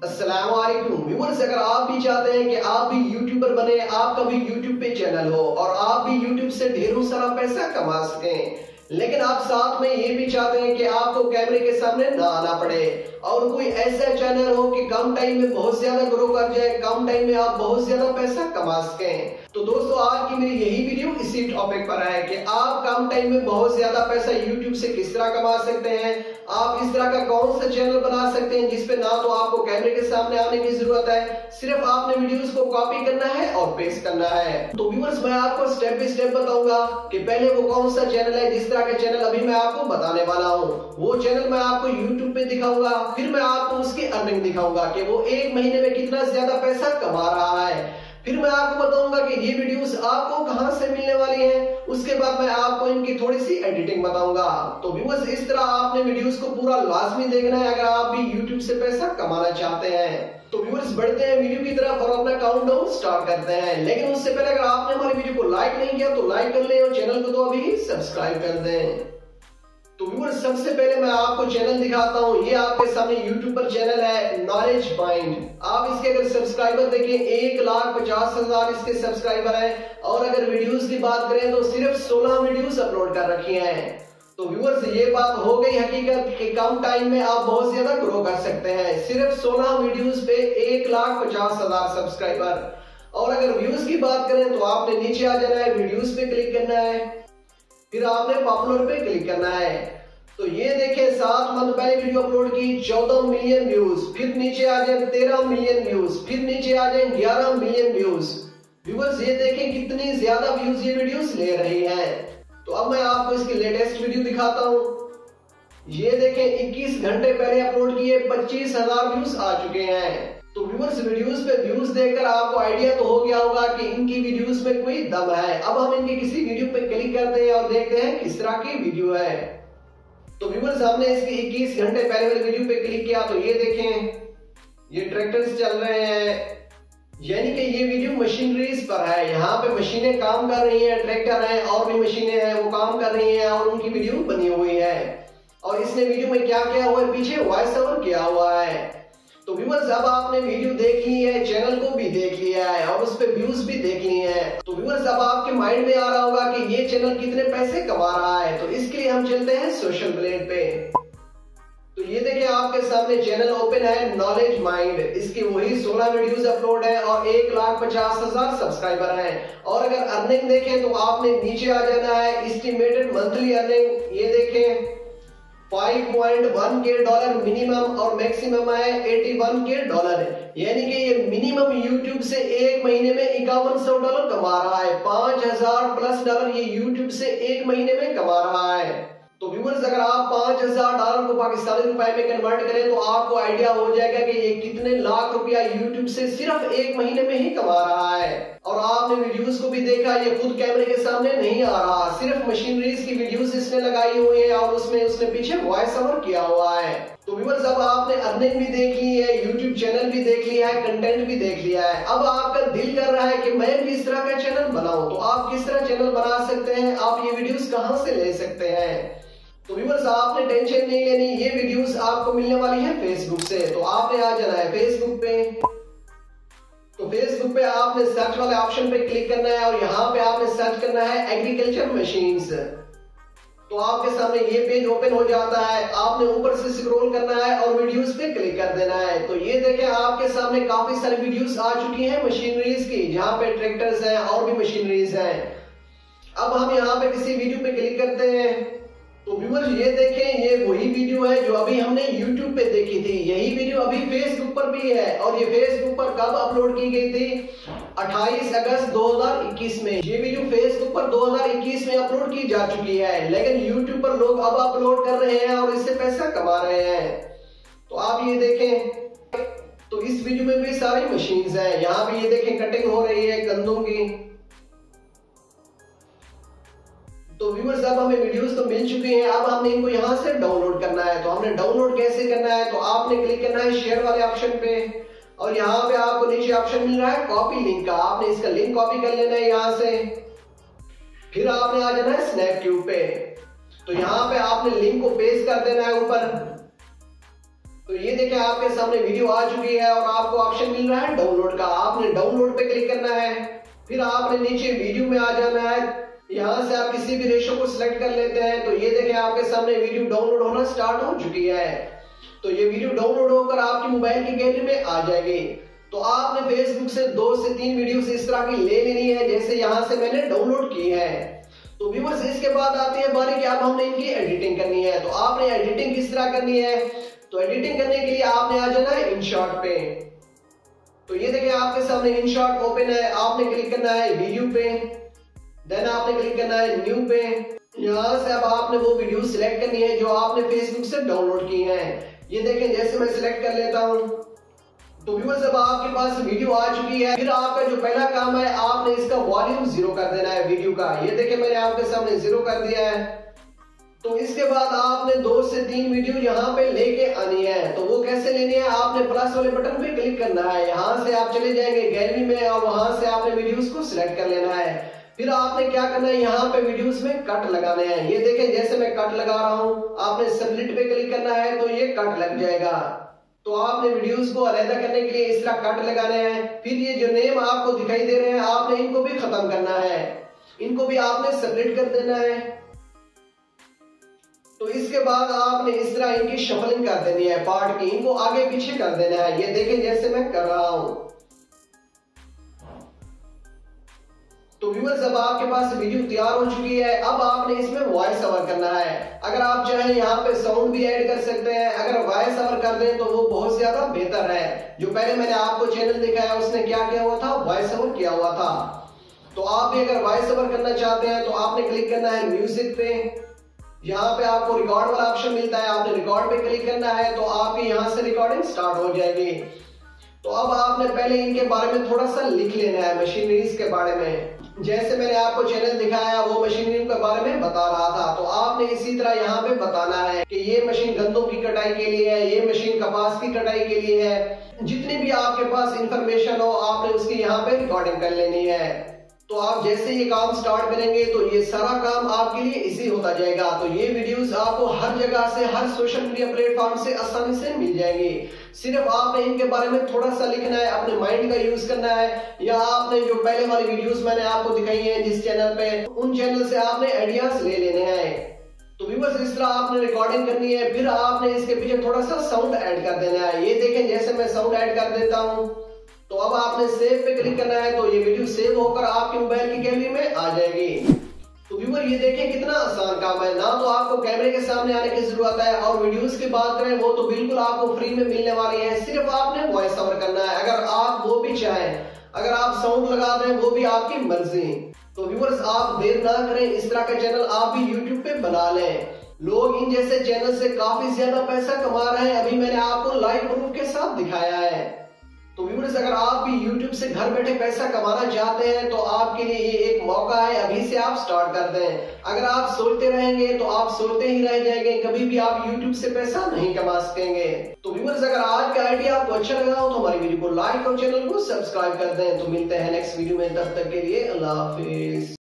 अस्सलामुअलैकुम व्यूअर्स, अगर आप भी चाहते हैं कि आप भी यूट्यूबर बने, आपका भी यूट्यूब पे चैनल हो और आप भी यूट्यूब से ढेरों सारा पैसा कमा सकें, लेकिन आप साथ में ये भी चाहते हैं कि आपको कैमरे के सामने ना आना पड़े और कोई ऐसा चैनल हो कि कम टाइम में बहुत ज्यादा ग्रो कर जाए, कम टाइम में आप बहुत ज्यादा पैसा कमा सकें, तो दोस्तों आज की मेरी यही वीडियो इसी टॉपिक पर है कि आप कम टाइम में बहुत ज्यादा पैसा यूट्यूब से किस तरह कमा सकते हैं। आप इस तरह का कौन सा चैनल बना सकते हैं जिसपे ना तो आपको कैमरे के सामने आने की जरूरत है, सिर्फ आपने वीडियोस को कॉपी करना है और पेस्ट करना है। तो व्यूअर्स, मैं आपको स्टेप बाय स्टेप बताऊंगा कि पहले वो कौन सा चैनल है। जिस तरह का चैनल अभी मैं आपको बताने वाला हूँ वो चैनल मैं आपको यूट्यूब पे दिखाऊंगा, फिर मैं आपको उसकी अर्निंग दिखाऊंगा कि वो एक महीने में कितना ज्यादा पैसा कमा रहा है, फिर मैं आपको बताऊंगा कि ये वीडियोस आपको कहां से मिलने वाली हैं, उसके बाद मैं आपको इनकी थोड़ी सी एडिटिंग बताऊंगा। तो व्यूअर्स, इस तरह आपने वीडियोस को पूरा लाजमी देखना है अगर आप भी यूट्यूब से पैसा कमाना चाहते हैं। तो व्यूअर्स, बढ़ते हैं वीडियो की तरफ और अपना काउंटडाउन स्टार्ट करते हैं। लेकिन उससे पहले अगर आपने हमारी वीडियो को लाइक नहीं किया तो लाइक कर लें और चैनल को तो अभी ही सब्सक्राइब कर दें। तो व्यूअर्स, सबसे पहले मैं आपको चैनल दिखाता हूँ। ये आपके सामने यूट्यूब पर चैनल है नॉलेज माइंड। आप इसके अगर सब्सक्राइबर देखें 1,50,000 इसके सब्सक्राइबर हैं और अगर वीडियोस की बात करें तो सिर्फ 16 वीडियोस अपलोड कर रखी हैं। तो व्यूअर्स, ये बात हो गई हकीकत कि कम टाइम में आप बहुत ज्यादा ग्रो कर सकते हैं। सिर्फ 16 वीडियोस पे 1,50,000 सब्सक्राइबर। और अगर व्यूज की बात करें तो आपने नीचे आ जाना है, वीडियोस पे क्लिक करना है, फिर आपने पॉपुलर पे क्लिक करना है। तो ये देखें 7 मंथ पहले वीडियो अपलोड की 14 मिलियन व्यूज, फिर नीचे आ जाए 13 मिलियन व्यूज, फिर नीचे आ जाए 11 मिलियन व्यूज। व्यूअर्स, ये देखें कितनी ज्यादा व्यूज ये वीडियोस ले रही हैं। तो अब मैं आपको इसकी लेटेस्ट वीडियो दिखाता हूँ। ये देखें 21 घंटे पहले अपलोड किए 25,000 व्यूज आ चुके हैं। तो व्यूअर्स, वीडियोस पे व्यूज देखकर आपको आइडिया तो हो गया होगा कि इनकी वीडियोस में कोई दम है। अब हम इनकी किसी वीडियो पे क्लिक करते हैं और देखते हैं किस तरह की वीडियो है। तो व्यूअर्स, हमने इसकी 21 घंटे पहले वाली वीडियो पे क्लिक किया तो ये देखें ये ट्रैक्टर्स चल रहे हैं, यानी कि ये वीडियो मशीनरीज पर है। यहाँ पे मशीनें काम कर रही हैं, ट्रैक्टर हैं और भी मशीनें हैं वो काम कर रही हैं और उनकी वीडियो बनी हुई है। और इसने वीडियो में क्या किया हुआ है, पीछे वॉइस ओवर किया हुआ है। तो व्यूअर्स, अब आपने वीडियो देख ली है, चैनल को भी देख लिया है और उस पे व्यूज भी देख लिए हैं। तो व्यूअर्स, अब आपके माइंड में आ रहा होगा कि ये चैनल कितने पैसे कमा रहा है। तो इसके लिए हम चलते हैं सोशल ब्लेड पे। तो ये देखिए आपके सामने चैनल ओपन है नॉलेज माइंड। इसकी वही 16 वीडियोस अपलोड है और 1,50,000 सब्सक्राइबर हैं। और अगर अर्निंग देखें तो आपने नीचे आ जाना है, एस्टिमेटेड मंथली अर्निंग ये देखें 5.1 के डॉलर मिनिमम और मैक्सिमम है 81 के डॉलर, यानी कि ये मिनिमम यूट्यूब से एक महीने में $5100 कमा रहा है। 5,000 प्लस डॉलर ये यूट्यूब से एक महीने में कमा रहा है। तो व्यूअर्स, अगर आप $5,000 को पाकिस्तानी रुपए में कन्वर्ट करें तो आपको आइडिया हो जाएगा कि ये कितने लाख रुपया यूट्यूब से सिर्फ एक महीने में ही कमा रहा है। और आपने वीडियोस को भी देखा, ये खुद कैमरे के सामने नहीं आ रहा, सिर्फ मशीनरीज की वीडियोस इसने लगाई हुई है और उसमें उसने पीछे वॉइस ओवर किया हुआ है। तो व्यूअर्स, अब आपने अर्निंग भी देख ली है, यूट्यूब चैनल भी देख लिया है, कंटेंट भी देख लिया है। अब आपका दिल कर रहा है कि मैं भी इस तरह का चैनल बनाऊं। तो आप किस तरह चैनल बना सकते हैं, आप ये वीडियोस कहां से ले सकते हैं। तो व्यूअर्स, आपने टेंशन नहीं लेनी, ये वीडियोस आपको मिलने वाली है फेसबुक से। तो आपने आ जाना है फेसबुक पे। तो फेसबुक पे आपने सर्च वाले ऑप्शन पे क्लिक करना है और यहाँ पे आपने सर्च करना है एग्रीकल्चर मशीन्स। तो आपके सामने ये पेज ओपन हो जाता है। आपने ऊपर से स्क्रॉल करना है और वीडियोस पे क्लिक कर देना है। तो ये देखें आपके सामने काफी सारी वीडियोस आ चुकी हैं मशीनरीज की, जहाँ पे ट्रैक्टर्स हैं और भी मशीनरीज हैं। अब हम यहाँ पे किसी वीडियो पे क्लिक करते हैं। तो व्यूअर्स, ये देखें ये वही वीडियो है जो अभी हमने YouTube पे देखी थी। यही वीडियो अभी फेसबुक पर भी है और ये फेसबुक पर कब अपलोड की गई थी, 28 अगस्त 2021 में। ये वीडियो फेसबुक पर 2021 में अपलोड की जा चुकी है, लेकिन YouTube पर लोग अब अपलोड कर रहे हैं और इससे पैसा कमा रहे हैं। तो आप ये देखें, तो इस वीडियो में भी सारी मशीन्स हैं। यहाँ पे ये देखें कटिंग हो रही है गंदों की। तो व्यूअर्स, अब हमें वीडियोस तो मिल चुकी हैं, अब हमने इनको यहाँ से डाउनलोड करना है। तो हमने डाउनलोड कैसे करना है, तो आपने क्लिक करना है शेयर वाले ऑप्शन पे और यहाँ पे आपको नीचे ऑप्शन मिल रहा है कॉपी लिंक का। आपने इसका लिंक कॉपी कर लेना है यहाँ से, फिर आपने आ जाना है स्नैपट्यूब पे। तो यहाँ पे आपने लिंक को पेस्ट कर देना है ऊपर। तो ये देखें आपके सामने वीडियो आ चुकी है और आपको ऑप्शन मिल रहा है डाउनलोड का। आपने डाउनलोड पे क्लिक करना है, फिर आपने नीचे वीडियो में आ जाना है। यहाँ से आप किसी भी रेशो को सिलेक्ट कर लेते हैं। तो ये देखें आपके सामने वीडियो डाउनलोड होना स्टार्ट हो चुकी है। तो ये वीडियो डाउनलोड होकर आपकी मोबाइल की गैलरी में आ जाएगी। तो आपने फेसबुक से 2 से 3 वीडियो इस तरह की ले लेनी है जैसे यहाँ से मैंने डाउनलोड की है। तो व्यूअर्स इसके बाद आती है बारी कि अब हमने इनकी एडिटिंग करनी है। तो आपने एडिटिंग किस तरह करनी है, तो एडिटिंग करने के लिए आपने आ जाना है इनशॉट पे। तो ये देखिए आपके सामने इनशॉट ओपन है, आपने क्लिक करना है वीडियो पे, देन आपने क्लिक करना है न्यू पे। यहाँ से अब आपने वो वीडियो सिलेक्ट करनी है जो आपने फेसबुक से डाउनलोड की है। ये देखें जैसे मैं सिलेक्ट कर लेता हूँ। तो व्यूअर्स अब आपके पास वीडियो आ चुकी है। फिर आपका जो पहला काम है आपने इसका वॉल्यूम 0 कर देना है वीडियो का। ये देखें मैंने आपके सामने 0 कर दिया है। तो इसके बाद आपने 2 से 3 वीडियो यहाँ पे लेके आनी है। तो वो कैसे लेनी है, आपने प्लस वाले बटन पे क्लिक करना है। यहाँ से आप चले जाएंगे गैलरी में और वहां से आपने वीडियोस को सिलेक्ट कर लेना है। फिर आपने क्या करना है, यहाँ पे वीडियोस में कट लगाने हैं। ये देखें जैसे मैं कट लगा रहा हूँ, आपने सबमिट पे क्लिक करना है तो ये कट लग जाएगा। तो आपने वीडियोस को अलग करने के लिए इस तरह कट लगाने हैं। फिर ये जो नेम आपको दिखाई दे रहे हैं आपने इनको भी खत्म करना है, इनको भी आपने सेपरेट कर देना है। तो इसके बाद आपने इस तरह इनकी शफलिंग कर देनी है पार्ट की, इनको आगे पीछे कर देना है। ये देखें जैसे मैं कर रहा हूं। तो व्यूअर्स अब आपके पास वीडियो तैयार हो चुकी है। अब आपने इसमें वॉइस ओवर करना है। अगर आप चाहें यहाँ पे साउंड भी ऐड कर सकते हैं। अगर वॉइस ओवर कर दें तो वो बहुत ज्यादा बेहतर है। जो पहले मैंने आपको चैनल दिखाया उसने क्या किया हुआ था, वॉइस ओवर किया हुआ था। तो आप भी अगर वॉइस ओवर करना चाहते हैं तो आपने क्लिक करना है म्यूजिक पे। यहाँ पे आपको रिकॉर्ड वाला ऑप्शन मिलता है, आपने रिकॉर्ड पे क्लिक करना है तो आपकी यहाँ से रिकॉर्डिंग स्टार्ट हो जाएगी। तो अब आपने पहले इनके बारे में थोड़ा सा लिख लेना है, मशीनरीज के बारे में। जैसे मैंने आपको चैनल दिखाया वो मशीनरी के बारे में बता रहा था, तो आपने इसी तरह यहाँ पे बताना है कि ये मशीन गन्नों की कटाई के लिए है, ये मशीन कपास की कटाई के लिए है। जितनी भी आपके पास इंफॉर्मेशन हो आपने उसकी यहाँ पे रिकॉर्डिंग कर लेनी है। तो आप जैसे ये काम स्टार्ट करेंगे तो ये सारा काम आपके लिए इजी होता जाएगा। तो ये वीडियोस आपको हर जगह से, हर सोशल मीडिया प्लेटफॉर्म से आसानी से मिल जाएंगी। सिर्फ आपने इनके बारे में थोड़ा सा लिखना है, अपने माइंड का यूज करना है, या आपने जो पहले वाली वीडियोस मैंने आपको दिखाई है जिस चैनल पे, उन चैनल से आपने आइडियाज ले लेने हैं। तो व्यूअर्स इस तरह आपने रिकॉर्डिंग करनी है। फिर आपने इसके पीछे थोड़ा सा साउंड ऐड कर देना है। ये देखें जैसे मैं साउंड ऐड कर देता हूँ। तो अब आपने सेव पे क्लिक करना है तो ये वीडियो सेव होकर आपके मोबाइल की गैलरी में आ जाएगी। तो व्यूअर ये देखें कितना आसान काम है, ना तो आपको कैमरे के सामने आने की जरूरत है, और वीडियोस की बात करें वो तो बिल्कुल आपको फ्री में मिलने वाली है। सिर्फ आपने वॉइस ओवर करना है। अगर आप वो भी चाहें, अगर आप साउंड लगा दें वो भी आपकी मर्जी। तो व्यूअर्स आप देर ना करें, इस तरह का चैनल आप भी यूट्यूब पे बना लें। लोग इन जैसे चैनल से काफी ज्यादा पैसा कमा रहे हैं, अभी मैंने आपको लाइव प्रूफ के साथ दिखाया है। तो व्यूअर्स अगर आप भी YouTube से घर बैठे पैसा कमाना चाहते हैं तो आपके लिए ये एक मौका है, अभी से आप स्टार्ट कर दें। अगर आप सोचते रहेंगे तो आप सोचते ही रह जाएंगे, कभी भी आप YouTube से पैसा नहीं कमा सकेंगे। तो व्यूअर्स अगर आज का आइडिया आपको अच्छा लगा हो तो हमारी वीडियो को लाइक और चैनल को सब्सक्राइब कर दें। तो मिलते हैं नेक्स्ट वीडियो में, तब तक के लिए अल्लाह हाफिज।